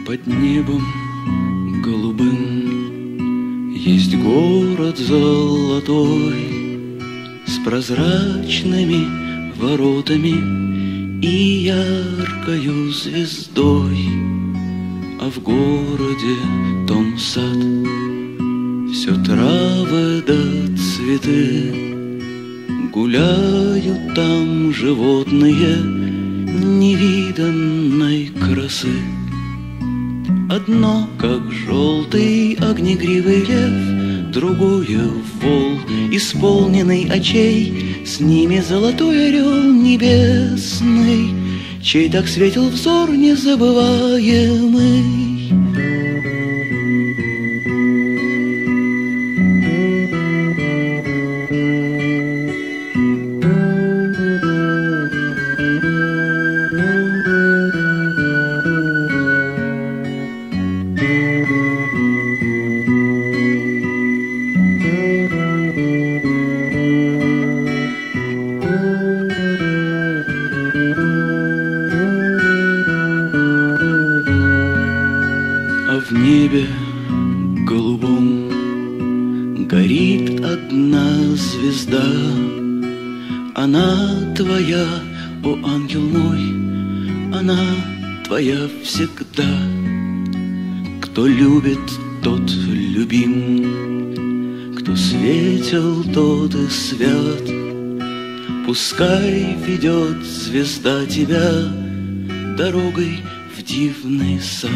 Под небом голубым есть город золотой с прозрачными воротами и яркою звездой, а в городе том сад, все травы да цветы, гуляют там животные невиданной красы. Одно, как желтый огнегривый лев, другое вол, исполненный очей, с ними золотой орел небесный, чей так светил взор незабываемый. В небе голубом горит одна звезда. Она твоя, о ангел мой, она твоя всегда. Кто любит, тот любим, кто светил, тот и свят. Пускай ведет звезда тебя дорогой в дивный сад.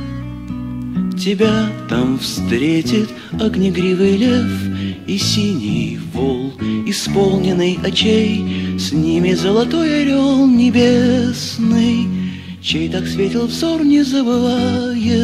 Тебя там встретит огнегривый лев и синий вол, исполненный очей, с ними золотой орел небесный, чей так светил взор незабываемый.